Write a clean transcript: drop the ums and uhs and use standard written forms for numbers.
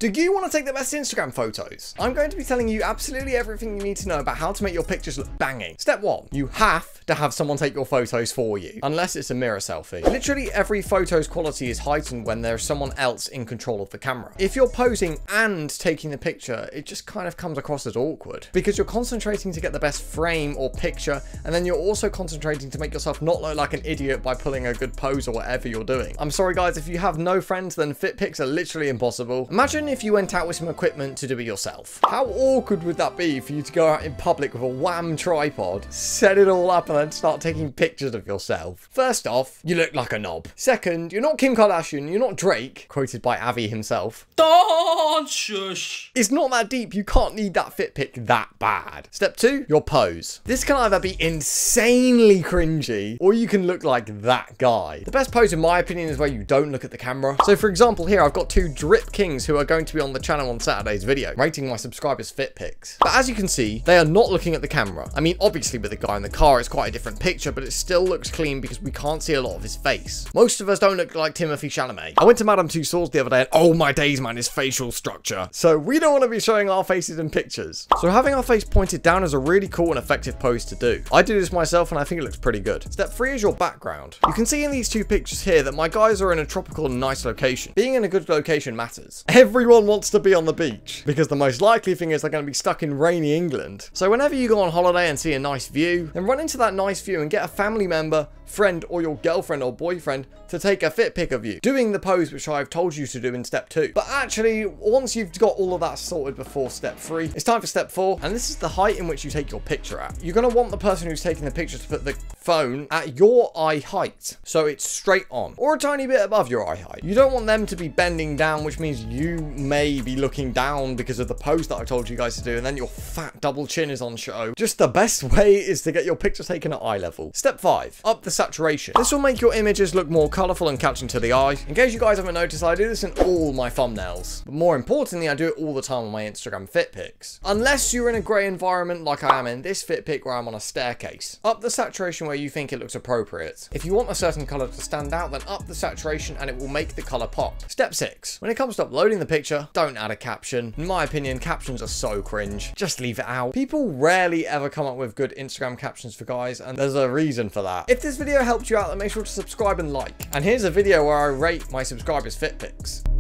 Do you want to take the best Instagram photos? I'm going to be telling you absolutely everything you need to know about how to make your pictures look banging. Step 1. You have to have someone take your photos for you, unless it's a mirror selfie. Literally every photo's quality is heightened when there's someone else in control of the camera. If you're posing and taking the picture, it just kind of comes across as awkward because you're concentrating to get the best frame or picture, and then you're also concentrating to make yourself not look like an idiot by pulling a good pose or whatever you're doing. I'm sorry guys, if you have no friends, then fit pics are literally impossible. Imagine if you went out with some equipment to do it yourself. How awkward would that be for you to go out in public with a wham tripod, set it all up, and then start taking pictures of yourself? First off, you look like a knob. Second, you're not Kim Kardashian, you're not Drake, quoted by Avi himself. Don't shush. It's not that deep, you can't need that fit pic that bad. Step 2, your pose. This can either be insanely cringy, or you can look like that guy. The best pose in my opinion is where you don't look at the camera. So for example here, I've got two drip kings who are going to be on the channel on Saturday's video, rating my subscribers' fit pics. But as you can see, they are not looking at the camera. I mean, obviously with the guy in the car, it's quite a different picture, but it still looks clean because we can't see a lot of his face. Most of us don't look like Timothée Chalamet. I went to Madame Tussauds the other day and oh my days man, his facial structure. So we don't want to be showing our faces in pictures. So having our face pointed down is a really cool and effective pose to do. I do this myself and I think it looks pretty good. Step 3 is your background. You can see in these two pictures here that my guys are in a tropical and nice location. Being in a good location matters. Everyone wants to be on the beach because the most likely thing is they're going to be stuck in rainy England. So whenever you go on holiday and see a nice view, then run into that nice view and get a family member, friend, or your girlfriend or boyfriend to take a fit pic of you, doing the pose which I've told you to do in step 2. But actually, once you've got all of that sorted before step 3, it's time for step 4, and this is the height in which you take your picture at. You're going to want the person who's taking the picture to put the phone at your eye height, so it's straight on, or a tiny bit above your eye height. You don't want them to be bending down, which means you may be looking down because of the pose that I told you guys to do, and then your fat double chin is on show. Just the best way is to get your picture taken at eye level. Step 5, up the saturation. This will make your images look more colourful and catching to the eye. In case you guys haven't noticed, I do this in all my thumbnails, but more importantly, I do it all the time on my Instagram fit pics. Unless you're in a grey environment like I am in this fit pic where I'm on a staircase. Up the saturation where you think it looks appropriate. If you want a certain colour to stand out, then up the saturation and it will make the colour pop. Step 6, when it comes to uploading the picture, don't add a caption. In my opinion, captions are so cringe. Just leave it out. People rarely ever come up with good Instagram captions for guys, and there's a reason for that. If this video helped you out, then make sure to subscribe and like. And here's a video where I rate my subscribers' fit pics.